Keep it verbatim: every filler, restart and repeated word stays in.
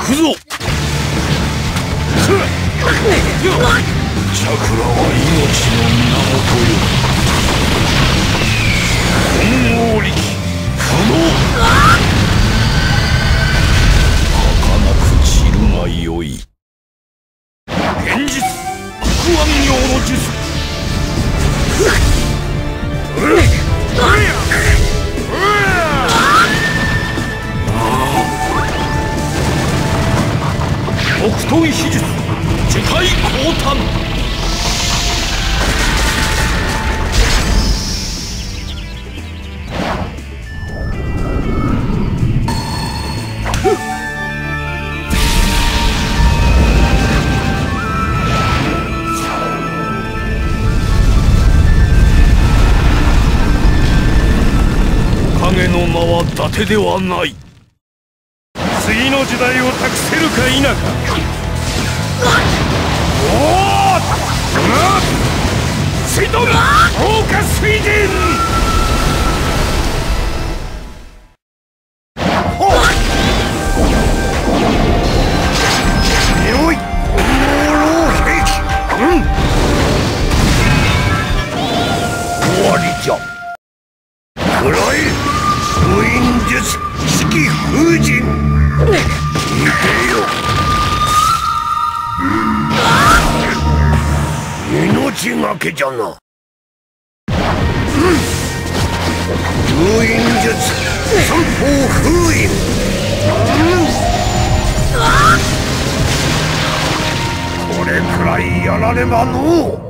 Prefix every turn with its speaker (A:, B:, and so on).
A: くぞ。チャクラは命の源よ。混合力不能。儚く散るがよい。現実悪暗陽の術。北遁秘術世界降誕。影の名は伊達ではない。次の時代を託せるか否か。おお、水遁放火水神。よい朦朧兵器。うん、終わりじゃ。くらえ封印術式封神。見てよ。命がけじゃな。うん、封印術三方封印。うん、これくらいやらねばのう。